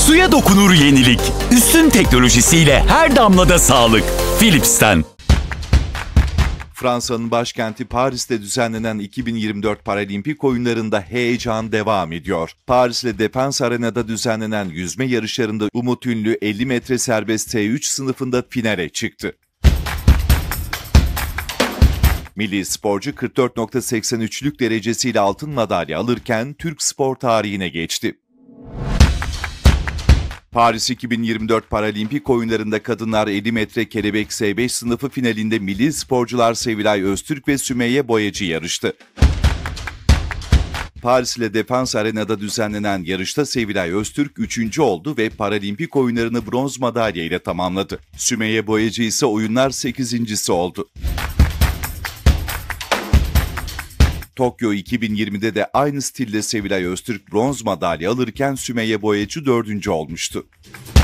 Suya dokunur yenilik. Üstün teknolojisiyle her damlada sağlık. Philips'ten. Fransa'nın başkenti Paris'te düzenlenen 2024 Paralimpik Oyunları'nda heyecan devam ediyor. Paris'le Défense Arena'da düzenlenen yüzme yarışlarında Umut Ünlü 50 metre serbest T3 sınıfında finale çıktı. Milli sporcu 44.83'lük derecesiyle altın madalya alırken Türk spor tarihine geçti. Paris 2024 Paralimpik Oyunları'nda kadınlar 50 metre kelebek S5 sınıfı finalinde milli sporcular Sevilay Öztürk ve Sümeyye Boyacı yarıştı. Paris ile Défense Arena'da düzenlenen yarışta Sevilay Öztürk 3. oldu ve Paralimpik Oyunlarını bronz madalya ile tamamladı. Sümeyye Boyacı ise oyunlar 8.'si oldu. Tokyo 2020'de de aynı stilde Sevilay Öztürk bronz madalya alırken Sümeyye Boyacı 4. olmuştu.